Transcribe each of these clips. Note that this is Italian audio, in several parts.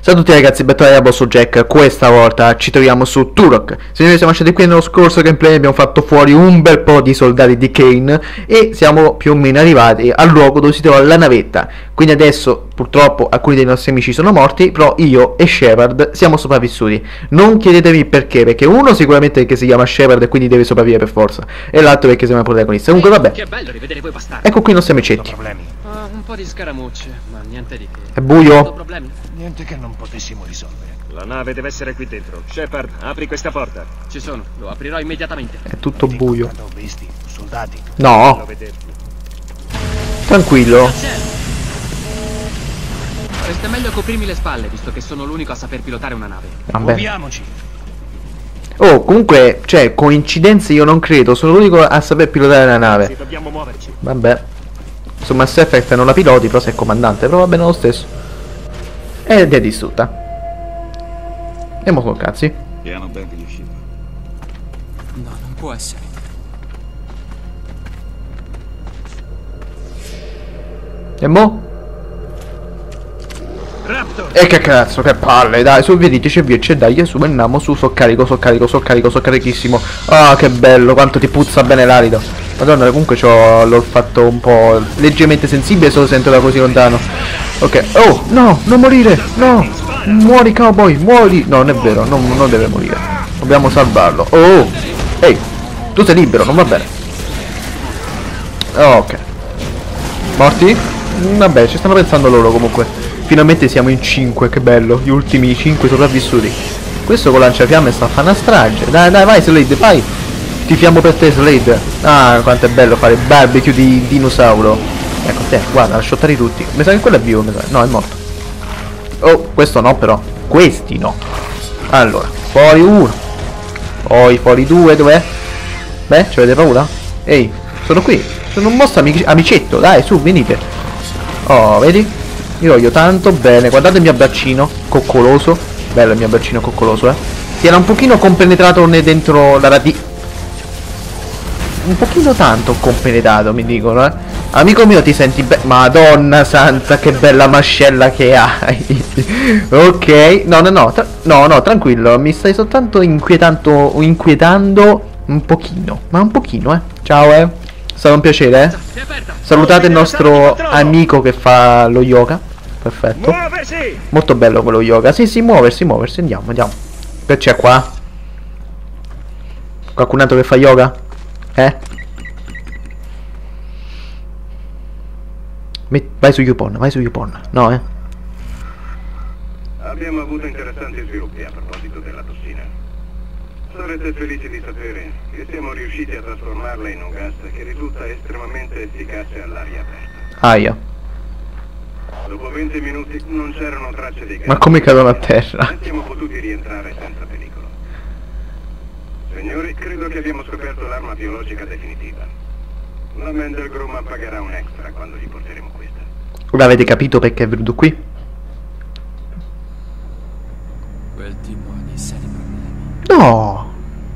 Ciao a tutti ragazzi, bentornati da Boss Jack. Questa volta ci troviamo su Turok. Signori, siamo lasciati qui nello scorso gameplay. Abbiamo fatto fuori un bel po' di soldati di Kane e siamo più o meno arrivati al luogo dove si trova la navetta. Quindi adesso purtroppo alcuni dei nostri amici sono morti, però io e Shepard siamo sopravvissuti. Non chiedetemi perché uno sicuramente perché si chiama Shepard e quindi deve sopravvivere per forza, e l'altro perché siamo i protagonisti. Comunque vabbè, che bello rivedere voi bastardi. ecco qui i nostri amicetti. Un po' di scaramucce, ma niente di che. È buio. Problemi? Niente che non potessimo risolvere. La nave deve essere qui dentro. Shepard, apri questa porta. Ci sono, lo aprirò immediatamente. È tutto buio. Ho visti soldati. No, Devo vederti. tranquillo. Fareste meglio coprirmi le spalle, visto che sono l'unico a saper pilotare una nave. Vabbè. Muoviamoci. Oh, comunque, cioè, coincidenze io non credo, sono l'unico a saper pilotare la Sì, nave. dobbiamo muoverci. Vabbè. Su Mass Effect non la piloti, però sei comandante, però va bene lo stesso. Ed è distrutta. E mo con cazzi. Piano ben riuscito. No, non può essere. E mo? Raptor! E che cazzo, che palle, dai, su vedi, c'è via, c'è dai, su, andiamo, su, so carichissimo. Ah, che bello, quanto ti puzza bene l'arido. Madonna, comunque c'ho l'olfatto un po' leggermente sensibile, solo sento da così lontano. Ok, oh, no, non morire, no, muori cowboy, muori. No, non è vero, non deve morire. Dobbiamo salvarlo. Oh, ehi, tu sei libero, non va bene. Ok. Morti? Vabbè, ci stanno pensando loro comunque. Finalmente siamo in 5, che bello, gli ultimi 5 sopravvissuti. Questo con lanciafiamme sta a fare una strage. Dai, dai, vai Slade, vai. Tifiamo per te Slade. Ah, quanto è bello fare barbecue di dinosauro. Ecco te, guarda, lasciatari tutti. Mi sa che quello è vivo, mi sa. No, è morto. Oh, questo no però. Questi no. Allora, fuori uno. Poi fuori due, dov'è? Beh, ci avete paura? Ehi, sono qui. Sono un mostro amicetto, dai, su, venite. Oh, vedi? Io voglio tanto bene, guardate il mio braccino coccoloso. Bello il mio braccino coccoloso, si era un pochino compenetrato dentro la un pochino tanto compenetrato, mi dicono, Amico mio, ti senti Madonna santa, che bella mascella che hai. Ok, no, tranquillo. Mi stai soltanto inquietando un pochino. Ma un pochino, Ciao, È stato un piacere, Salutate il nostro amico che fa lo yoga. Perfetto. Muoversi! Molto bello quello yoga. Sì, muoversi. Andiamo. Che c'è qua? Qualcun altro che fa yoga? Vai su YouPorn, No, Abbiamo avuto interessanti sviluppi a proposito della tossina. Sarete felici di sapere che siamo riusciti a trasformarla in un gas che risulta estremamente efficace all'aria aperta. Aia. Dopo 20 minuti non c'erano tracce di gas. Ma come cadono a terra? E siamo potuti rientrare senza pericolo. Signori, credo che abbiamo scoperto l'arma biologica definitiva. La Mandelgrum pagherà un extra quando gli porteremo questa. L'avete capito perché è venuto qui? Quel tipo di seri problemi. No.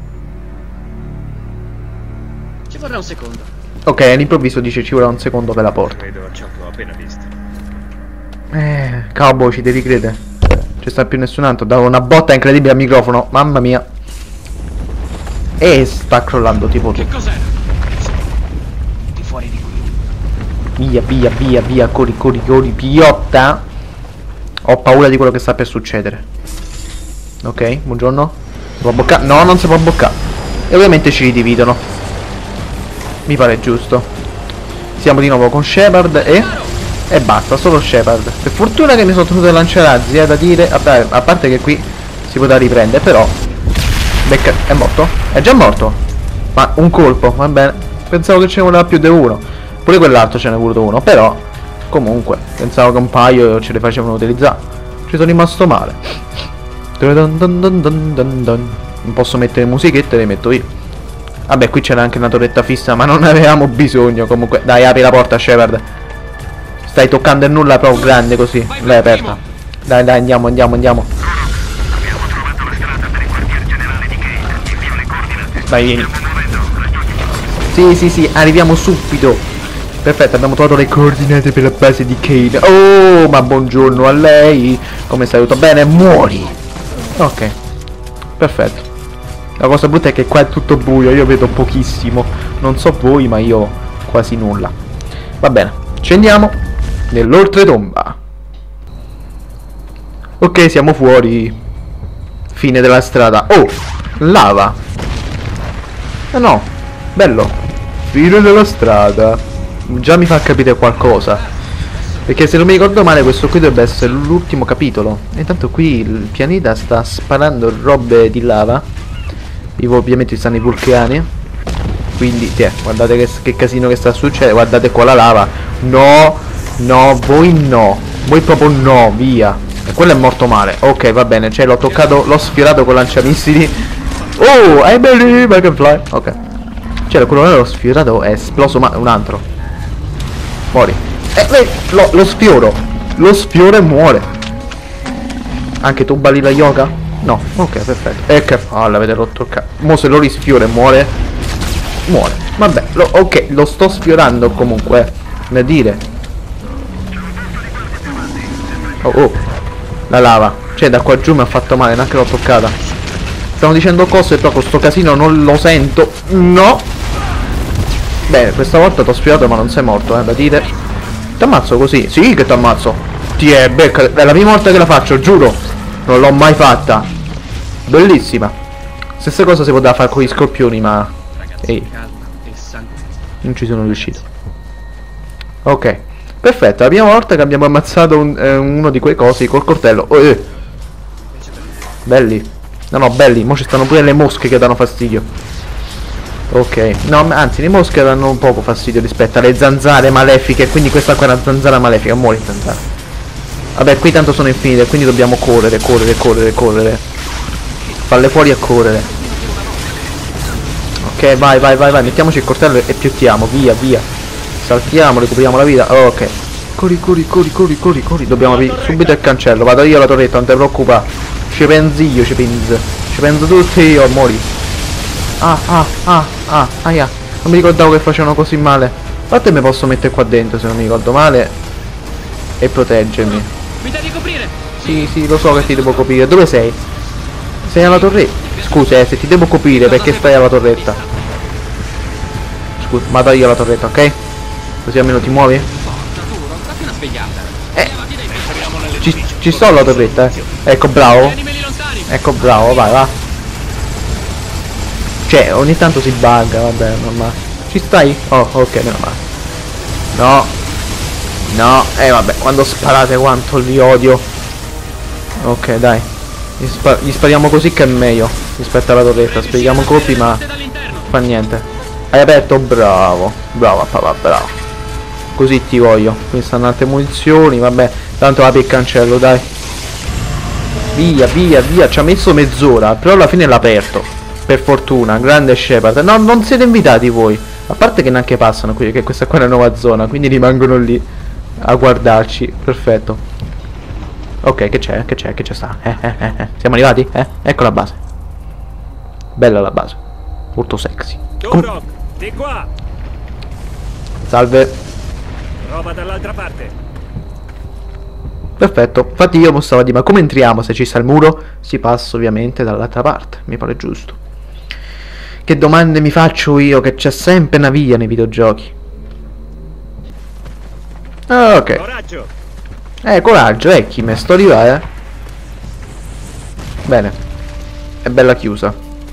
Ci vorrà un secondo. Ok, all'improvviso dice ci vorrà un secondo per la porta. Credo a ciò che ho appena visto. Cowboy, ci devi credere. Ci sta più nessun altro. Davo una botta incredibile al microfono. Mamma mia. E sta crollando tipo tu. Che cos'era? Di fuori di qui. Via. Corri, piotta. Ho paura di quello che sta per succedere. Ok, buongiorno. Si può boccare? No, non si può boccare. E ovviamente ci ridividono. Mi pare giusto. Siamo di nuovo con Shepard e basta, solo Shepard. Per fortuna che mi sono tenuto a lanciarazzi, da dire. A parte che qui si potrà riprendere, però. È morto? È già morto. Ma un colpo, va bene. Pensavo che ce ne voleva più di uno. Pure quell'altro ce n'è voluto uno, però. Comunque, pensavo che un paio ce le facevano utilizzare. Ci sono rimasto male. Non posso mettere musichette, le metto io. Vabbè, qui c'era anche una torretta fissa, ma non ne avevamo bisogno. Comunque, dai, apri la porta, Shepard. Stai toccando il nulla proprio grande così. L'hai aperta. Dai, andiamo. Abbiamo trovato la strada per il quartier generale di Kane. Invio le coordinate. Dai, vieni. Sì, arriviamo subito. Perfetto, abbiamo trovato le coordinate per la base di Kane. Oh, ma buongiorno a lei. Come stai? Tutto bene? Muori! Ok. Perfetto. La cosa brutta è che qua è tutto buio, io vedo pochissimo. Non so voi, ma io quasi nulla. Va bene, scendiamo nell'oltretomba. Ok, siamo fuori. Fine della strada. Oh, lava. No, bello. Fine della strada. Già mi fa capire qualcosa. Perché se non mi ricordo male questo qui dovrebbe essere l'ultimo capitolo. E intanto qui il pianeta sta sparando robe di lava. Ovviamente ci stanno i vulcani. Quindi, guardate che casino che sta succedendo. Guardate qua la lava. No, no, voi no. Voi proprio no, via. E quello è morto male. Ok, va bene, cioè l'ho toccato, l'ho sfiorato con lanciamissili. Oh, I believe I can fly. Ok. Cioè quello che l'ho sfiorato è esploso, ma un altro. Muori. Lo sfioro. Lo sfioro e muore. Anche tu balli la yoga? No, ok, perfetto. E che fa? L'avete rotto il cazzo. Mo se lo risfiora e muore. Muore. Vabbè, ok, lo sto sfiorando comunque. Da dire. Oh. La lava. Cioè da qua giù mi ha fatto male, neanche l'ho toccata. Stiamo dicendo cose e proprio sto casino non lo sento. No. Bene, questa volta t'ho sfiorato ma non sei morto, da dire. T'ammazzo così? Sì che t'ammazzo. Becca. È la prima volta che la faccio, giuro. Non l'ho mai fatta. Bellissima. Stessa cosa si poteva fare con gli scorpioni, ma... Ehi. Non ci sono riuscito. Ok. Perfetto, la prima volta che abbiamo ammazzato uno di quei cosi col coltello. Belli. No, belli. Mo ci stanno pure le mosche che danno fastidio. Ok. No, anzi, le mosche danno un poco fastidio rispetto alle zanzare malefiche. Quindi questa qua è una zanzara malefica. Muori zanzara. Vabbè, qui tanto sono infinite, quindi dobbiamo correre. Falle fuori e correre. Ok, vai. Mettiamoci il coltello e piottiamo. Via. Saltiamo, recuperiamo la vita. Ok. Corri. Dobbiamo aprire subito il cancello. Vado io alla torretta, non ti preoccupare. Ci penso io, ci penso tutti io. Muori. Aia. Non mi ricordavo che facevano così male. A parte mi posso mettere qua dentro se non mi ricordo male. E proteggermi. Mi devi coprire. Sì, lo so che ti devo coprire. Dove sei? Sei alla torretta. Scusa, se ti devo coprire perché stai alla torretta. Scusa, vado io alla torretta, ok? Così almeno ti muovi? Datti una svegliata. Ci sto alla torretta, Ecco, bravo. Ecco, bravo, vai. Cioè, ogni tanto si bugga, vabbè, normale. Ci stai? Oh, ok, meno male. No, vabbè, quando sparate quanto li odio. Ok, dai. Gli spariamo così che è meglio rispetto alla torretta. Spieghiamo colpi, ma fa niente. Hai aperto? Bravo, papà, bravo. Così ti voglio. Qui stanno altre munizioni, vabbè. Tanto apri il cancello, dai. Via. Ci ha messo mezz'ora, però alla fine l'ha aperto. Per fortuna, grande Shepard. No, non siete invitati voi. A parte che neanche passano qui, che questa qua è una nuova zona, quindi rimangono lì a guardarci. Perfetto. Ok, che c'è? Che sta? Siamo arrivati? Ecco la base. Bella la base. Molto sexy. Di qua. Salve. Prova dall'altra parte. Perfetto. Infatti io stavo a dire, ma come entriamo se ci sta il muro? Si passa ovviamente dall'altra parte. Mi pare giusto. Che domande mi faccio io, che c'è sempre una via nei videogiochi. Ok. Coraggio. Coraggio, chi me sto arrivando, Bene. È bella chiusa.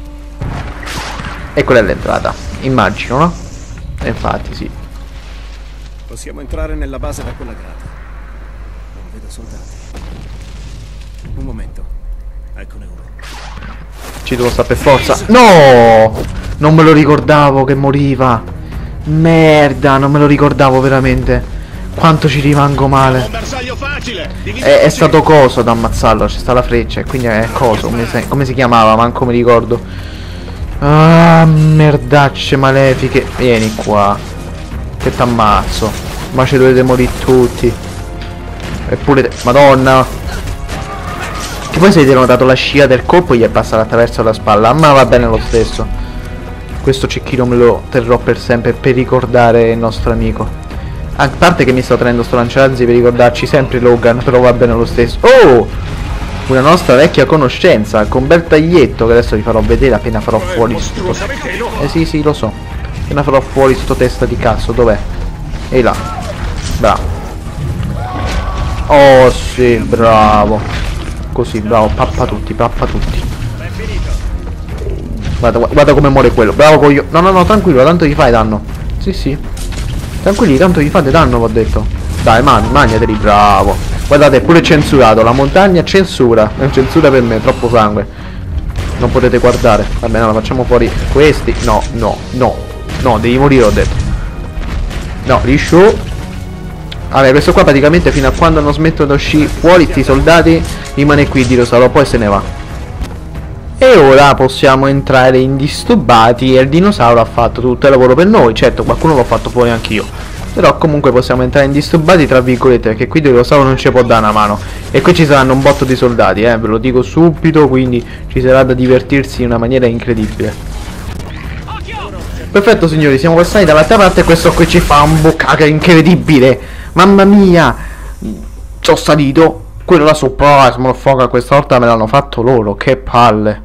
E quella è l'entrata. Immagino, no? Infatti, sì. Possiamo entrare nella base da quella grata. Non vedo soldati. Un momento. Eccone uno. Ci devo stare per forza. No! Non me lo ricordavo che moriva. Merda, non me lo ricordavo veramente. Quanto ci rimango male. È stato coso ad ammazzarlo. C'è sta la freccia. E quindi è coso. Come si chiamava? Manco mi ricordo. Ah, merdacce malefiche. Vieni qua. Che t'ammazzo. Ma ci dovete morire tutti. Eppure madonna. Che poi se avete notato la scia del colpo gli è passata attraverso la spalla. Ma va bene lo stesso. Questo cecchino me lo terrò per sempre per ricordare il nostro amico. A parte che mi sto tenendo sto lanciarazzi per ricordarci sempre Logan, però va bene lo stesso. Oh! Una nostra vecchia conoscenza, con bel taglietto, che adesso vi farò vedere appena farò fuori tutto. Sì, lo so. Appena farò fuori sto testa di cazzo, dov'è? Ehi là. Bravo. Oh sì, bravo. Così, bravo, pappa tutti. Guarda come muore quello. Bravo coglio. No, tranquillo, tanto gli fai danno. Sì. Tranquilli, tanto gli fate danno, vi ho detto. Dai, magnateli, bravo. Guardate, è pure censurato, la montagna censura. È censura per me, troppo sangue. Non potete guardare. Va bene, allora facciamo fuori questi. No, devi morire, ho detto. No, risciù. Vabbè, questo qua praticamente fino a quando non smettono di uscire fuori sti soldati rimane qui di Rosalo, poi se ne va. E ora possiamo entrare indisturbati e il dinosauro ha fatto tutto il lavoro per noi. Certo, qualcuno l'ho fatto fuori anch'io, però comunque possiamo entrare indisturbati tra virgolette, perché qui il dinosauro non ci può dare una mano. E qui ci saranno un botto di soldati, ve lo dico subito, quindi ci sarà da divertirsi in una maniera incredibile. Perfetto signori, siamo passati dall'altra parte e questo qui ci fa un boccaca incredibile. Mamma mia, ci ho salito. Quello là sopra, smorfoca, questa volta me l'hanno fatto loro, che palle.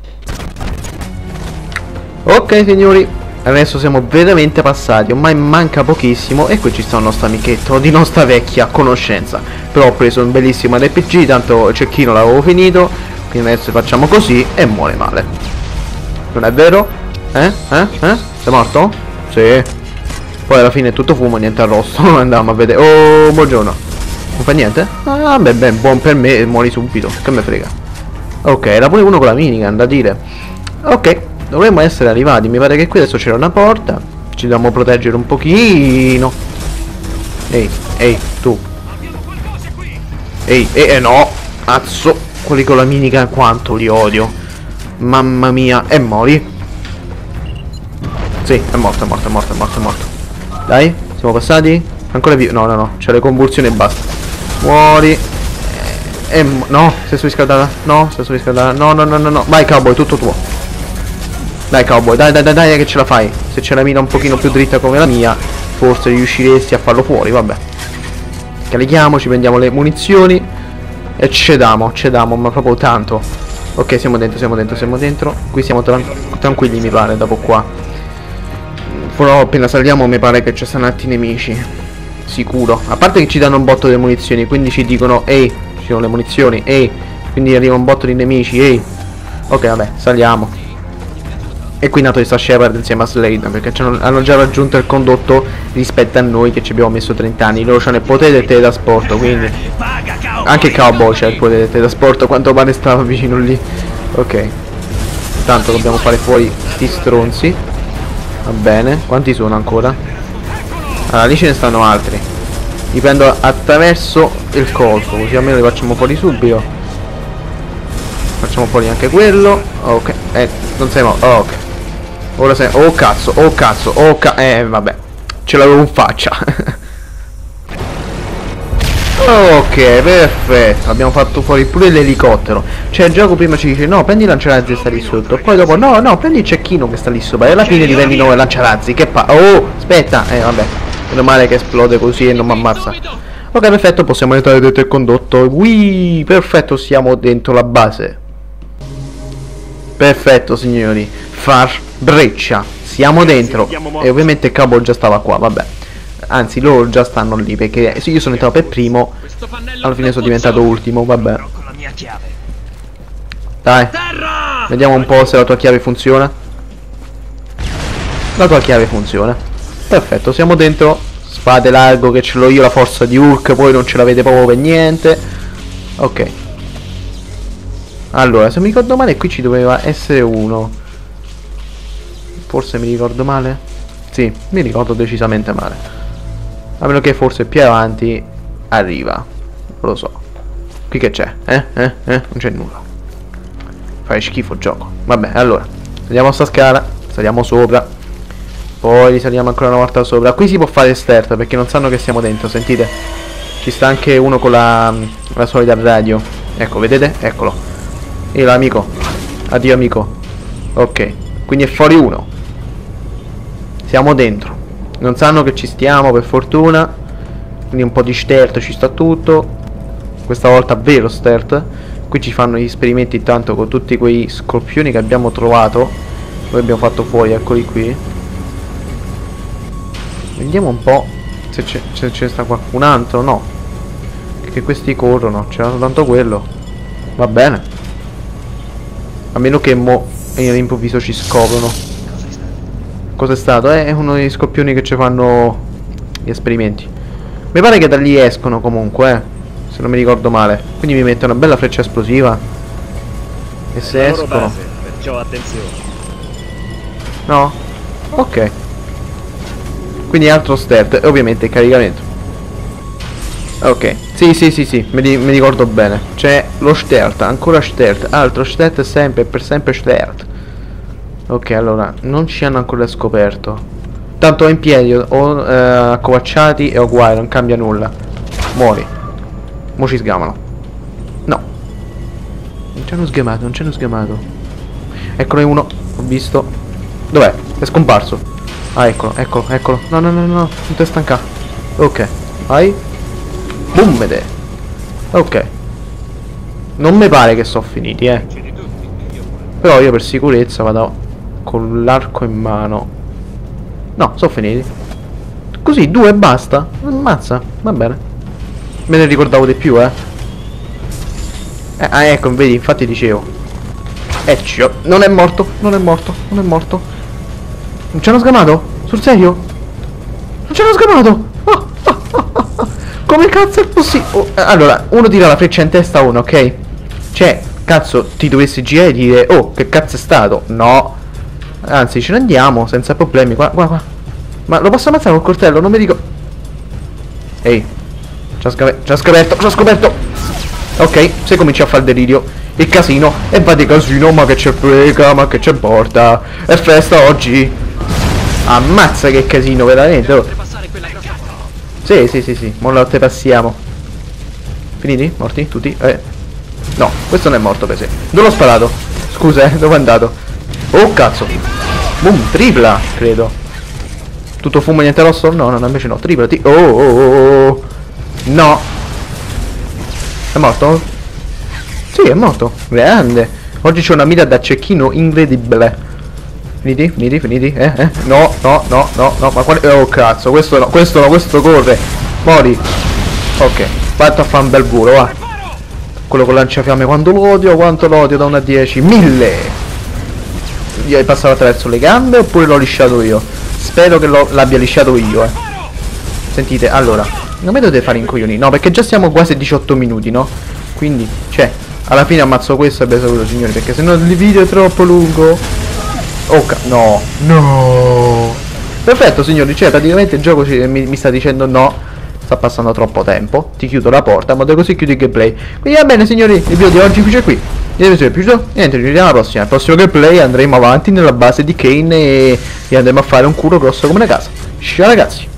Ok signori, adesso siamo veramente passati, ormai manca pochissimo e qui ci sta il nostro amichetto di nostra vecchia conoscenza. Però ho preso un bellissimo RPG, tanto il cecchino l'avevo finito, quindi adesso facciamo così e muore male. Non è vero? Sei morto? Sì. Poi alla fine è tutto fumo, niente arrosto. Andiamo a vedere. Oh, buongiorno. Non fa niente? Ah, beh, buon per me, muori subito. Che me frega. Ok, era pure uno con la minigun, da dire. Ok, dovremmo essere arrivati. Mi pare che qui adesso c'era una porta. Ci dobbiamo proteggere un pochino. Ehi, tu. No. Azzo. Quelli con la minigun, quanto li odio. Mamma mia. E mori. Sì, è morto. Dai, siamo passati? Ancora più. No, c'è le convulsioni e basta. Muori. No, sei surriscaldata. No. Vai cowboy, tutto tuo. Dai cowboy, dai che ce la fai. Se c'è la mira un pochino più dritta come la mia, forse riusciresti a farlo fuori, vabbè. Carichiamoci, prendiamo le munizioni e cediamo, ma proprio tanto. Ok, siamo dentro. Qui siamo tranquilli mi pare, dopo qua. Però appena saliamo mi pare che ci stanno altri nemici. Sicuro. A parte che ci danno un botto di munizioni, quindi ci dicono ehi, ci sono le munizioni, ehi. Quindi arriva un botto di nemici, ehi. Ok, vabbè, saliamo. E qui è nato sta Shepard insieme a Slade, perché hanno già raggiunto il condotto rispetto a noi che ci abbiamo messo 30 anni. Loro hanno il potere del teletrasporto, quindi anche Cowboy c'è il potere del teletrasporto, quanto pare stava vicino lì. Ok. Intanto dobbiamo fare fuori sti stronzi. Va bene, quanti sono ancora? Allora, lì ce ne stanno altri. Li prendo attraverso il coso, così almeno li facciamo fuori subito. Facciamo fuori anche quello. Ok, non sei morto. Oh, ok. Ora sei. Oh cazzo. Vabbè. Ce l'avevo in faccia. Ok, perfetto. Abbiamo fatto fuori pure l'elicottero. Cioè il gioco prima ci dice no, prendi i lanciarazzi che sta lì sotto. Poi dopo no, prendi il cecchino che sta lì sopra. E alla fine li prendi 9 lanciarazzi. Che oh, aspetta. Vabbè. Meno male che esplode così e non mi ammazza. Ok, perfetto, possiamo entrare dentro il condotto. Perfetto, siamo dentro la base. Perfetto signori. Far breccia. Siamo dentro. E ovviamente il cowboy già stava qua, vabbè. Anzi, loro già stanno lì, perché se io sono entrato per primo, alla fine sono diventato ultimo, vabbè. Dai, vediamo un po' se la tua chiave funziona. La tua chiave funziona. Perfetto, siamo dentro. Spade largo che ce l'ho io, la forza di Hulk, poi non ce l'avete proprio per niente. Ok. Allora, se mi ricordo male qui ci doveva essere uno. Forse mi ricordo male? Sì, mi ricordo decisamente male. A meno che forse più avanti arriva. Non lo so. Qui che c'è? Non c'è nulla. Fai schifo gioco. Vabbè, allora saliamo a sta scala. Saliamo sopra. Poi risaliamo ancora una volta sopra. Qui si può fare sterta perché non sanno che siamo dentro. Sentite? Ci sta anche uno con la solita radio. Ecco, vedete? Eccolo. E l'amico. Addio amico. Ok. Quindi è fuori uno. Siamo dentro. Non sanno che ci stiamo, per fortuna. Quindi un po' di stealth ci sta tutto. Questa volta vero stealth. Qui ci fanno gli esperimenti intanto con tutti quei scorpioni che abbiamo trovato. Noi abbiamo fatto fuori, eccoli qui. Vediamo un po' se ce ne sta qualcun altro. No, che questi corrono, c'era soltanto quello. Va bene. A meno che mo all'improvviso ci scoprono. Cos'è stato? È uno degli scorpioni che ci fanno gli esperimenti. Mi pare che da lì escono comunque, se non mi ricordo male. Quindi mi mette una bella freccia esplosiva. E se La loro escono... base, perciò attenzione. No? Ok. Quindi altro stealth e ovviamente il caricamento. Ok. Sì, mi ricordo bene. C'è lo stealth, ancora stealth, altro stealth sempre, per sempre stealth. Ok, allora, non ci hanno ancora scoperto. Tanto in piedi o accovacciati è uguale, non cambia nulla. Muori. Mo ci sgamano. No. Non ci hanno sgamato, non ci hanno sgamato. Eccolo uno, ho visto. Dov'è? È scomparso. Ah, eccolo. No, non ti stanca. Ok, vai. Bummede. Ok. Non mi pare che sono finiti, Però io per sicurezza vado con l'arco in mano. No, sono finiti. Così, 2 e basta. Ammazza, va bene. Me ne ricordavo di più, ecco, vedi, infatti dicevo. Ecco, non è morto. Non ci hanno sgamato? Sul serio? Non ci hanno sgamato? Come cazzo è possibile? Allora, uno tira la freccia in testa a uno, ok? Cioè, cazzo, ti dovessi girare e dire, oh, che cazzo è stato? No. Anzi, ce ne andiamo senza problemi. Qua. Ma lo posso ammazzare col coltello? Non mi dico. Ehi, ci ha scoperto. Ok, se cominci a fare il delirio, il casino, e va di casino, ma che c'è frega, ma che c'è porta. È festa oggi. Ammazza che casino, veramente. Oh. Sì, mo la te passiamo. Finiti? Morti? Tutti? No, questo non è morto per sé. Dove l'ho sparato? Scusa, dove è andato? Oh cazzo. Boom, tripla, credo. Tutto fumo, niente rosso? No, invece no, tripla. Oh. No. È morto? Sì, è morto. Grande. Oggi c'è una mira da cecchino incredibile. Finiti? No. Ma quale... Oh cazzo, questo no, questo corre. Mori. Ok, fatto a fare un bel volo, va. Quello con lanciafiamme quanto lo odio da 1 a 10. 1000. Gli hai passato attraverso le gambe oppure l'ho lisciato io? Spero che l'abbia lisciato io, Sentite, allora, non mi dovete fare incoglioni. No, perché già siamo quasi 18 minuti, no? Quindi, cioè, alla fine ammazzo questo e beh saluto, signori, perché sennò il video è troppo lungo. Oh, no. Perfetto, signori, cioè praticamente il gioco mi sta dicendo no, sta passando troppo tempo, ti chiudo la porta, ma così chiudi il gameplay. Quindi va bene, signori, il video di oggi finisce qui. Se vi è piaciuto, niente, ci vediamo alla prossima. Al prossimo gameplay andremo avanti nella base di Kane e andremo a fare un culo grosso come una casa. Ciao ragazzi.